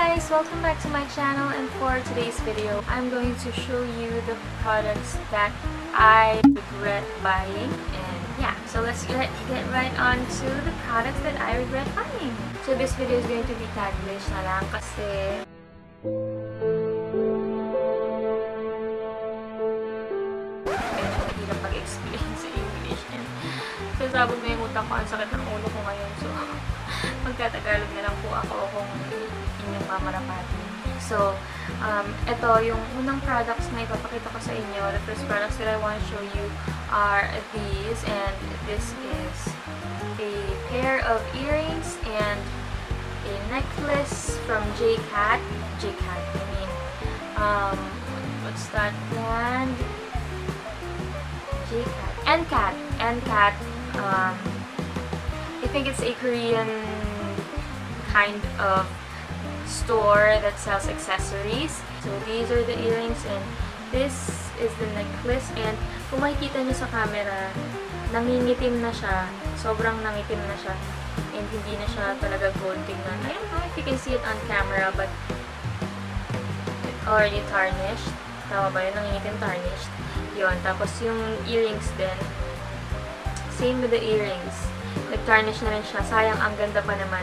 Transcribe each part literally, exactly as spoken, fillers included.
guys! Welcome back to my channel, and for today's video, I'm going to show you the products that I regret buying. And yeah, so let's get, get right on to the products that I regret buying. So this video is going to be Taglish na lang kasi medyo mahirap pag-explain sa English. And sasabog na yung utak ko, ang sakit ng ulo ko ngayon. So magtatagalog na lang po ako kung inyong mamarapati. So, um, ito, yung unang products na ipapakita ko sa inyo, the first products that I want to show you are these, and this is a pair of earrings and a necklace from J-Cat. J-Cat, I mean, um, what's that brand? J-Cat. N-Cat. N-Cat, um, I think it's a Korean kind of store that sells accessories. So these are the earrings and this is the necklace, and kung makikita niyo sa camera, nangingitim na siya. Sobrang nangitim na siya. And hindi na siya talaga gold tingnan. I don't know if you can see it on camera, but it's already tarnished. Tama ba yun? Nangingitim, tarnished. Yun. Tapos yung earrings din. Same with the earrings. Nag-tarnish na rin siya. Sayang, ang ganda pa naman.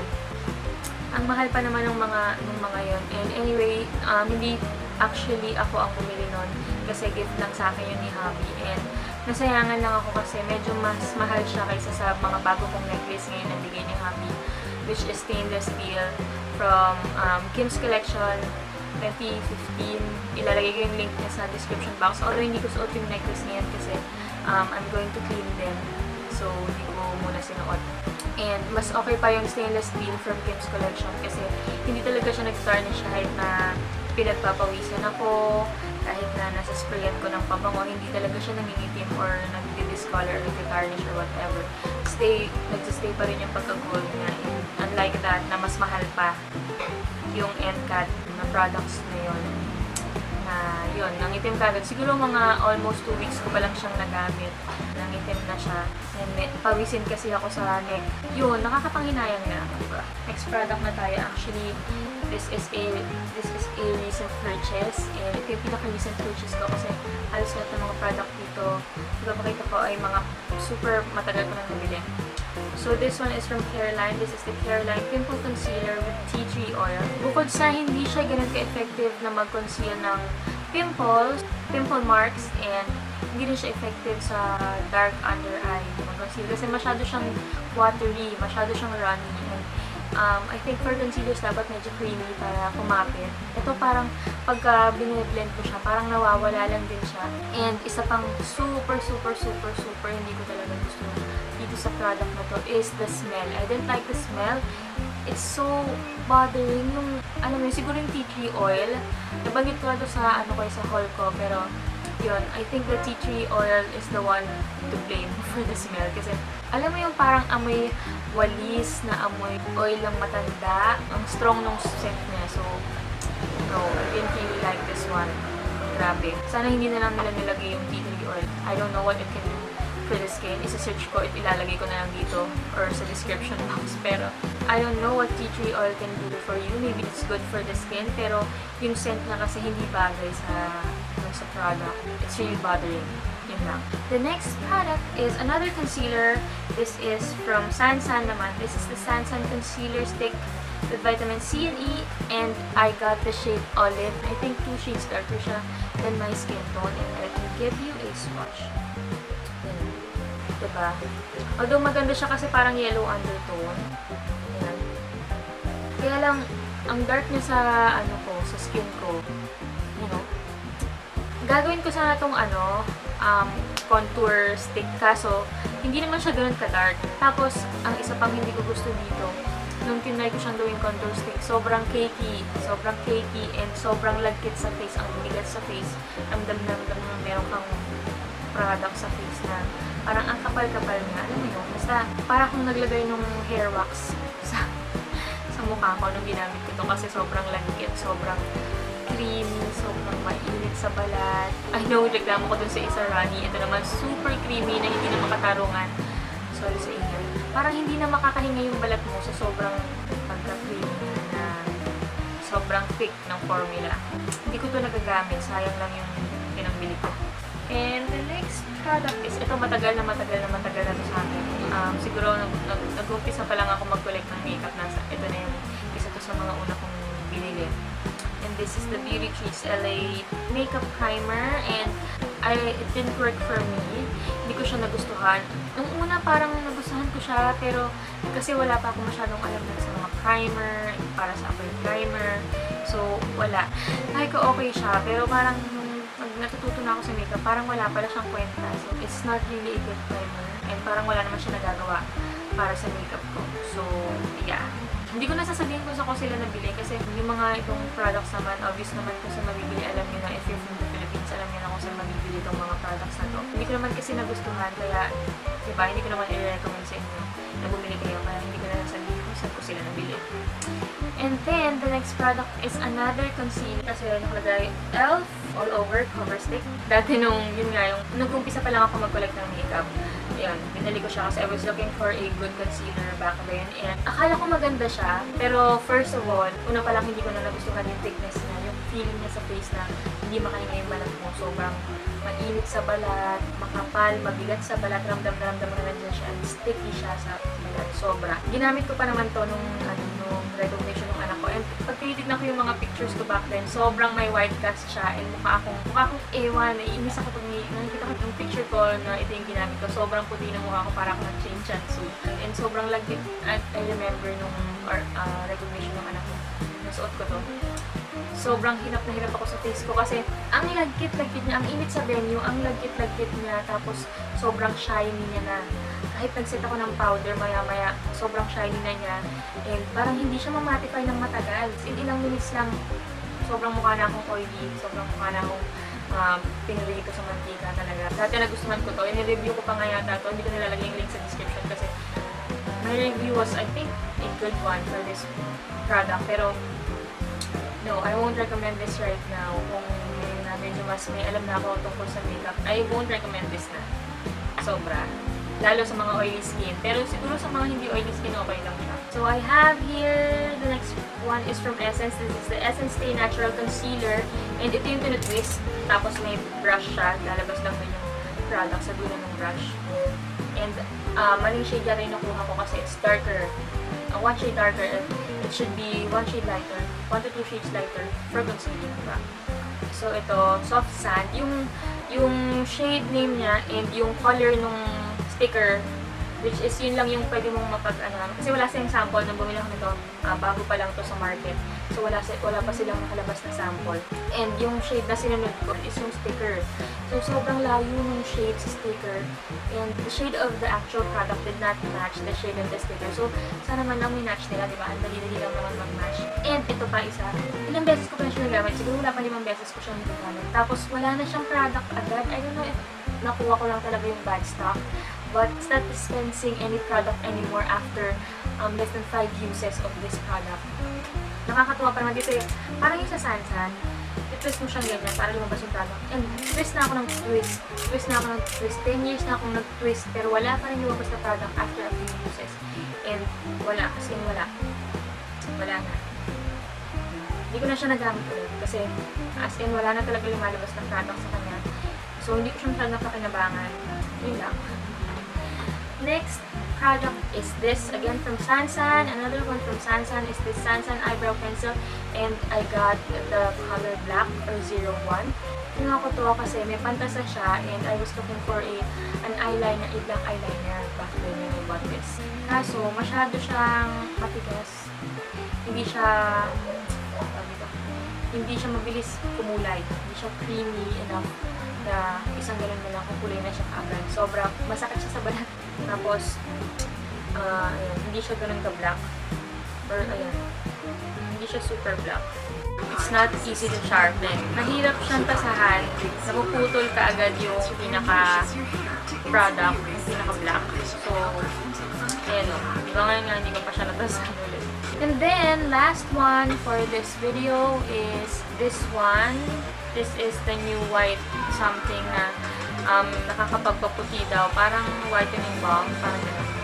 Ang mahal pa naman ng mga ng mga yon. And anyway, um, hindi actually ako ang bumili nun kasi gift lang sa akin yun ni Hubby. And nasayangan lang ako kasi medyo mas mahal siya kaysa sa mga bago kong necklace ngayon na bigay ni Hubby, which is stainless steel from um, Kim's Collection twenty fifteen. Ilalagay ko yung link niya sa description box. Although hindi ko suot yung necklace ngayon kasi um, I'm going to clean them. So, hindi ko muna sinuot. And mas okay pa yung stainless steel from Kim's Collection kasi hindi talaga siya nag-tarnish kahit na pinagpapawisan ako, kahit na nasa sprayan ko ng pabango, hindi talaga siya nangingitim or nag-discolor or nag-tarnish or whatever. Stay, nagsistay pa rin yung pagka-gold niya. And unlike that, na mas mahal pa yung N-Cat na products na yun. Na yun, nangitim kagad. Siguro mga almost two weeks ko pa lang siyang nagamit. Nangitim na siya. And pawisin kasi ako sa neck. Yun, nakakapanghinayang na. Diba? Next product na tayo. Actually, this is a this is a recent purchase. And ito yung pinaka-recent purchase ko kasi halos lahat ng mga product dito, ipapakita ko ay mga super matagal ko nang nabili. So this one is from Careline. This is the Careline Pimple Concealer with Tea Tree Oil. Bukod sa hindi siya ganun ka-effective na mag-conceal ng pimples, pimple marks, and hindi rin siya effective sa dark under eye mag-conceal kasi masyado siyang watery, masyado siyang runny. And, um, I think for concealers dapat medyo creamy para kumapit. Ito parang pagka biniblend ko siya, parang nawawala lang din siya. And isa pang super, super, super, super hindi ko talaga gusto dito sa product na to is the smell. I didn't like the smell. It's so bothering. Yung, alam mo, siguro yung tea tree oil. Nabanggit ko ito sa, ano ko, sa haul ko, pero yun, I think the tea tree oil is the one to blame for the smell. Kasi, alam mo yung parang amoy walis na amoy oil ng matanda. Ang strong nung scent niya. So, no, I didn't really like this one. Grabe. Sana hindi na lang nila nilagay yung tea tree oil. I don't know what it can do for the skin. Isa-search ko, it ilalagay ko na lang dito or sa description box. Pero, I don't know what tea tree oil can do for you. Maybe it's good for the skin, pero yung scent niya kasi hindi bagay sa, sa product. It's really bothering. Yun lang. The next product is another concealer. This is from Sansan naman. This is the Sansan Concealer Stick with vitamin C and E, and I got the shade Olive. I think two shades darker siya than my skin tone, and I can give you a swatch. Diba? Although maganda siya kasi parang yellow undertone. Ayan. Kaya lang, ang dark niya sa, ano ko, sa skin ko. You know? Gagawin ko sana itong, ano, um, contour stick. Kaso, hindi naman siya ganun ka-dark. Tapos, ang isa pang hindi ko gusto dito, nung tinry ko siyang gawing contour stick, sobrang cakey. Sobrang cakey and sobrang lagkit sa face. Ang bigat sa face. Ramdam-ramdam na meron kang product sa face na parang ang kapal-kapal niya. Alam mo yun? Basta parang akong naglagay ng hair wax sa, sa mukha ko nung ginamit ko ito kasi sobrang lagkit, sobrang creamy, sobrang mainit sa balat. I know, reklamo ko dun sa isa runny. Ito naman super creamy na hindi na makatarungan. Sorry sa inyo. Parang hindi na makakahinga yung balat mo sa sobrang pagka-creamy na sobrang thick ng formula. Hindi ko to nagagamit, sayang lang yung pinambili ko. And the next product is, ito matagal na matagal na matagal na to sa akin. Um, siguro nag-umpisa pa lang ako mag-collect ng makeup. Nasa, ito na yung isa to sa mga una kong binili. And this is the Beauty Treats L A Makeup Primer. And I, it didn't work for me. Hindi ko siya nagustuhan. Nung una parang nagustuhan ko siya, pero kasi wala pa ako masyadong alam na sa mga primer, para sa ako yung primer. So, wala. Kahit ko okay siya, pero parang pag natututo na ako sa makeup, parang wala pala siyang kwenta. So, it's not really a good primer. And parang wala naman siya nagagawa para sa makeup ko. So, yeah. Hindi ko nasasabihin kung saan ko sila nabili kasi yung mga itong products naman, obvious naman kung saan mabibili. Alam niyo na, if you're from the Philippines, alam niyo na kung saan mabibili itong mga products na to. Hindi ko naman kasi nagustuhan, kaya, diba, hindi ko naman i-recommend sa inyo na bumili kayo, kaya hindi ko na nasabihin kung saan ko sila nabili. And then, the next product is another concealer. Kasi nakalagay, E L F all over cover stick. Dati nung, yun nga, yung nag-umpisa pa lang ako mag-collect ng makeup. Yun, binali ko siya kasi I was looking for a good concealer back then. And akala ko maganda siya. Pero first of all, una pa lang hindi ko na nagustuhan yung thickness niya. Yung feeling niya sa face na hindi makahinga yung balat mo. Sobrang mainit sa balat, makapal, mabigat sa balat. Ramdam na ramdam mo na nandiyan siya. Sticky siya sa balat. Sobra. Ginamit ko pa naman to nung, ano, nung recognition ng anak ko. And pag tinitignan ko yung mga pictures ko back then, sobrang may white cast siya. And mukha akong, mukha akong ewan. Naiinis ako pag nakikita ko yung picture ko na ito yung ginamit ko. Sobrang puti ng mukha ko, para ako nag-chinchansu. And sobrang lagkit. At I remember nung or, uh, recognition ng anak ko. Nasuot ko to. Sobrang hirap na hirap ako sa face ko kasi ang lagkit-lagkit niya, ang init sa venue, ang lagkit-lagkit niya, tapos sobrang shiny niya na. Kahit nag-set ako ng powder, maya-maya, sobrang shiny na niya. And parang hindi siya mamatify ng matagal. In ilang minutes lang, sobrang mukha na akong oily, sobrang mukha na akong um, pinrito sa mantika talaga. Dati nagustuhan ko to, in-review ko pa nga yata to, hindi ko nilalagay yung link sa description kasi my review was, I think, a good one for this product. Pero, no, I won't recommend this right now. Kung uh, medyo mas may alam na ako tungkol sa makeup, I won't recommend this na. Sobra. Lalo sa mga oily skin. Pero siguro sa mga hindi oily skin, okay lang siya. So, I have here, the next one is from Essence. This is the Essence Stay Natural Concealer. And ito yung tinutwist. Tapos may brush siya. Lalabas lang din yung product sa dulo ng brush. And uh, maling shade yata yung nakuha ko kasi it's darker. Uh, one shade darker. And it should be one shade lighter. One to two shades lighter for concealing. Diba? So, ito, Soft Sand. Yung, yung shade name niya and yung color nung sticker, which is yun lang yung pwede mong mapag, ano, kasi wala silang sample nung bumili ako nito, uh, bago pa lang to sa market. So, wala, wala pa silang nakalabas na sample. And yung shade na sinunod ko is yung sticker. So, sobrang layo ng shade sa sticker. And the shade of the actual product did not match the shade of the sticker. So, sana man lang minatch nila, diba? Ang dali-dali lang naman mag-match. And ito pa isa. Ilang beses ko pa siya nagamit. Siguro wala pa limang beses ko siya nagamit. Tapos, wala na siyang product agad. I don't know if nakuha ko lang talaga yung bad stock. But it's not dispensing any product anymore after um, less than five uses of this product. Nakakatuwa pa naman dito yung, parang yung sa Sansan, i-twist mo siyang ganyan para lumabas yung product. And twist na ako ng twist, twist na ako ng twist, ten years na akong nag-twist, pero wala pa rin lumabas na product after a few uses. And wala, kasi wala. Wala na. Hindi ko na siya nagamit ulit kasi as in wala na talaga lumalabas na product sa kanya. So hindi ko siya masyadong napakinabangan. Yun lang. Next product is this, again from Sansan. Another one from Sansan is this Sansan Eyebrow Pencil. And I got the color black or zero one. Kinuha ko to kasi may pantasa siya and I was looking for a an eyeliner, a black eyeliner back then when I bought this. Kaso, masyado siyang matigas. Hindi siya, hindi siya mabilis kumulay. Hindi siya creamy enough na isang ganun na lang kukulay na siya agad. Sobrang masakit siya sa balat. Tapos, uh, ayan, hindi siya ganun ka-black. Or, ayan, hindi siya super black. It's not easy to sharpen. Mahirap siyang tasahan. Napuputol ka agad yung pinaka-product, yung pinaka-black. So, ayan o. Diba ngayon nga, hindi ko pa siya natasahan ulit. And then, last one for this video is this one. This is the new white something na um, nakakapagpaputi daw. Parang whitening balm. Parang gano'n.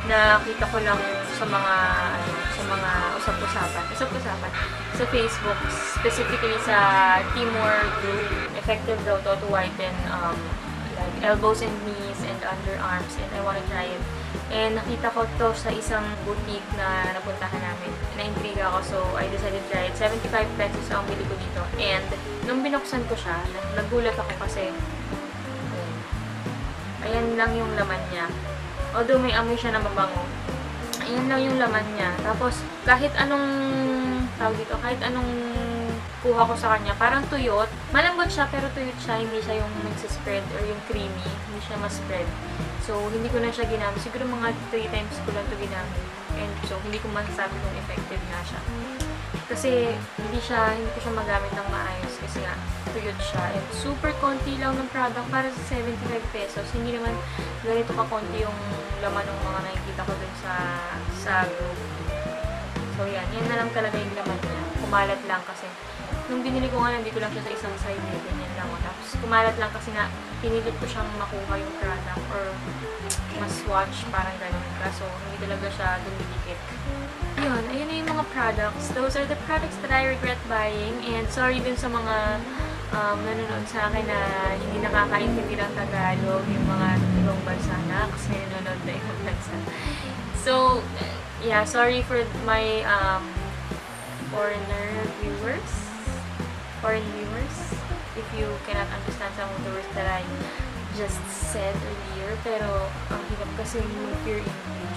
nakita ko lang sa mga ano, sa mga usap-usapan, usap-usapan sa Facebook, specifically sa Timor group. Effective daw to to whiten um, like elbows and knees and underarms, and I wanna try it. And nakita ko to sa isang boutique na napuntahan namin. Na-intriga ako, so I decided to try it. seventy-five pesos ang bili ko dito. And nung binuksan ko siya, nagulat ako kasi ayan, ayan lang yung laman niya. Although may amoy siya na mabango, ayan lang yung laman niya. Tapos kahit anong tawag dito, kahit anong kuha ko sa kanya, parang tuyot. Malambot siya, pero tuyot siya. Hindi siya yung nagsispread or yung creamy. Hindi siya ma-spread. So, hindi ko na siya ginamit. Siguro mga three times ko lang ito ginamit. And so, hindi ko masasabi kung effective na siya. Kasi, hindi siya, hindi ko siya magamit ng maayos. Kasi nga, tuyot siya. And super konti lang ng product para sa seventy-five pesos. Hindi naman ganito ka-konti yung laman ng mga nakikita ko dun sa, sa group. So, yan. Yan na lang talaga yung laman niya. Kumalat lang kasi. Nung binili ko nga, nandito lang siya sa isang side niya. Ganyan lang. Tapos, kumalat lang kasi nga, pinilit ko siyang makuha yung product or ma-swatch, parang gano'n. Kaso, hindi talaga siya dumidikit. Yun, ayun na yung mga products. Those are the products that I regret buying. And sorry dun sa mga um, nanonood sa akin na hindi nakakaintindi ng Tagalog, yung mga ibang bansa na, kasi nanonood na ibang bansa. So, yeah, sorry for my um, foreigner viewers. Foreign viewers, if you cannot understand some of the words that I just said earlier, pero ang hirap kasi mag-pure English.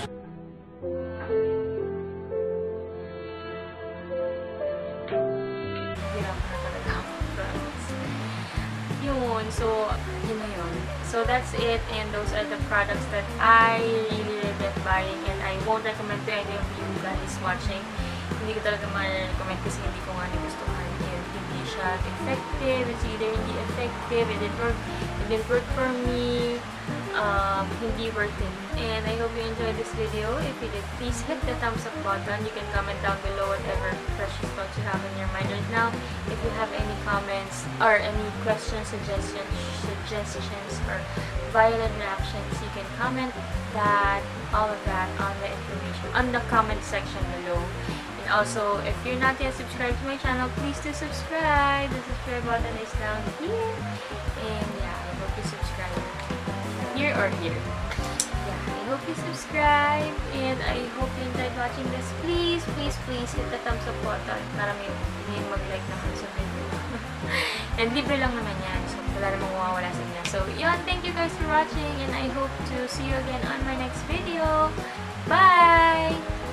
Hirap na talaga ako, promise. Yun, so, yun na yun. So, that's it, and those are the products that I really regret buying, and I won't recommend to any of you guys watching. Hindi ko talaga ma-recommend kasi hindi ko nga nagustuhan. Hindi siya effective, it's either hindi effective, it didn't work, it didn't work for me, um, hindi worth it. And I hope you enjoyed this video. If you did, please hit the thumbs up button. You can comment down below whatever precious thoughts you have in your mind right now. If you have any comments or any questions, suggestions, suggestions or violent reactions, you can comment that, all of that on the information, on the comment section below. And also, if you're not yet subscribed to my channel, please do subscribe. The subscribe button is down here. And yeah, I hope you subscribe. Here or here. Yeah, I hope you subscribe. And I hope you enjoyed watching this. Please, please, please hit the thumbs up button para may, may mag-like naman sa video. And libre lang naman yan. So, wala namang mawawala sa inyo. So, yun. Thank you guys for watching. And I hope to see you again on my next video. Bye!